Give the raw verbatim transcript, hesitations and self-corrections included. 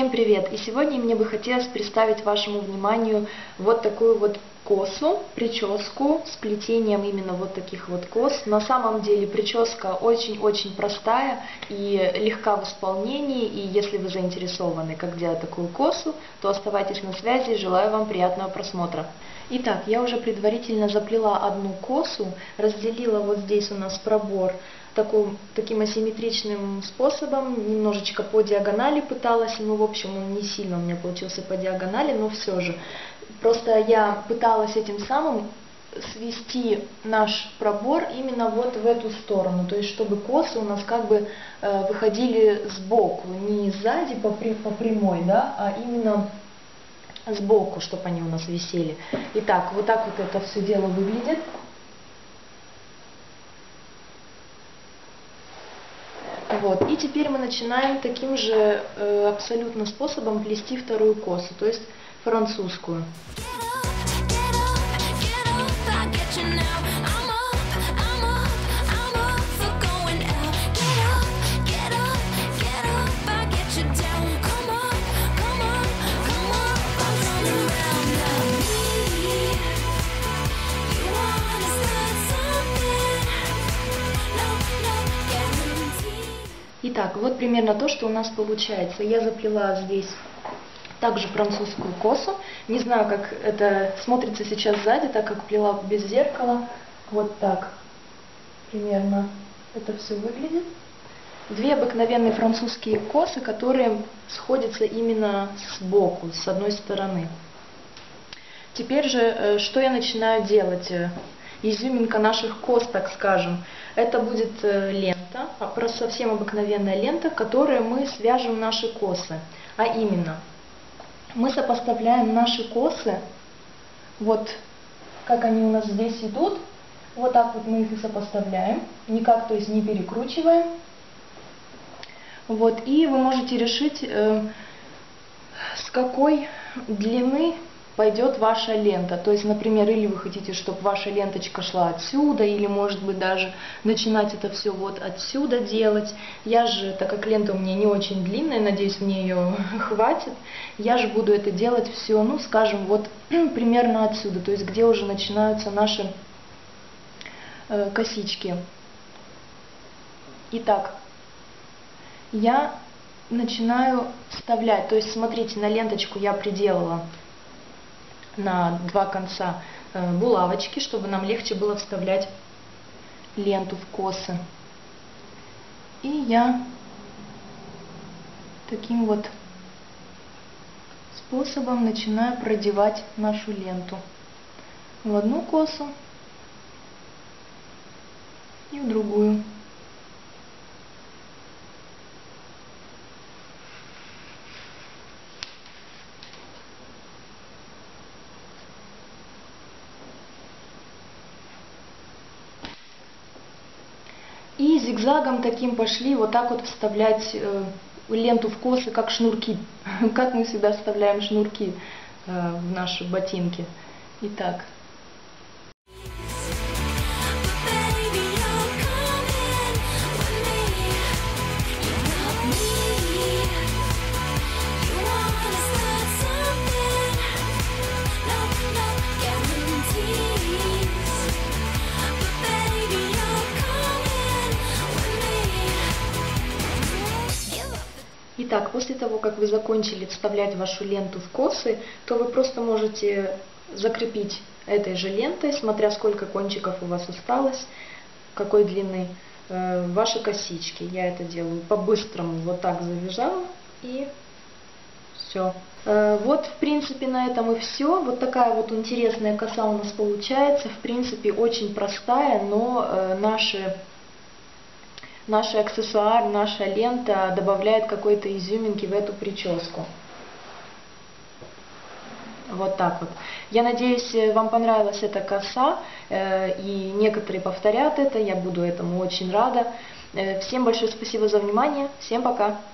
Всем привет! И сегодня мне бы хотелось представить вашему вниманию вот такую вот косу, прическу с плетением именно вот таких вот кос. На самом деле прическа очень-очень простая и легка в исполнении, и если вы заинтересованы, как делать такую косу, то оставайтесь на связи, желаю вам приятного просмотра. Итак, я уже предварительно заплела одну косу, разделила вот здесь у нас пробор таким, таким асимметричным способом, немножечко по диагонали пыталась, ну, в общем, он не сильно у меня получился по диагонали, но все же. Просто я пыталась этим самым свести наш пробор именно вот в эту сторону, то есть чтобы косы у нас как бы э, выходили сбоку, не сзади по, по прямой, да, а именно сбоку, чтобы они у нас висели. Итак, вот так вот это все дело выглядит. Вот. И теперь мы начинаем таким же э, абсолютно способом плести вторую косу, то есть французскую. Итак, вот примерно то, что у нас получается. Я заплела здесь также французскую косу. Не знаю, как это смотрится сейчас сзади, так как плела без зеркала. Вот так примерно это все выглядит. Две обыкновенные французские косы, которые сходятся именно сбоку, с одной стороны. Теперь же, что я начинаю делать? Изюминка наших кос, так скажем, это будет лента, просто совсем обыкновенная лента, в которой мы свяжем наши косы. А именно, мы сопоставляем наши косы, вот как они у нас здесь идут, вот так вот мы их и сопоставляем, никак, то есть не перекручиваем. Вот, и вы можете решить, э, с какой длины пойдет ваша лента. То есть, например, или вы хотите, чтобы ваша ленточка шла отсюда, или, может быть, даже начинать это все вот отсюда делать. Я же, так как лента у меня не очень длинная, надеюсь, мне ее хватит, я же буду это делать все, ну, скажем, вот примерно отсюда, то есть, где уже начинаются наши э, косички. Итак, я начинаю вставлять, то есть, смотрите, на ленточку я приделала на два конца э, булавочки, чтобы нам легче было вставлять ленту в косы. И я таким вот способом начинаю продевать нашу ленту в одну косу и в другую. И зигзагом таким пошли вот так вот вставлять э, ленту в косы, как шнурки. Как мы всегда вставляем шнурки э, в наши ботинки. Итак. Итак, после того, как вы закончили вставлять вашу ленту в косы, то вы просто можете закрепить этой же лентой, смотря сколько кончиков у вас осталось, какой длины, э, ваши косички. Я это делаю по-быстрому, вот так завязала и все. Э, вот, в принципе, на этом и все. Вот такая вот интересная коса у нас получается. В принципе, очень простая, но э, наши... Наш аксессуар, наша лента добавляет какой-то изюминки в эту прическу. Вот так вот. Я надеюсь, вам понравилась эта коса, э, и некоторые повторят это, я буду этому очень рада. Э, всем большое спасибо за внимание, всем пока!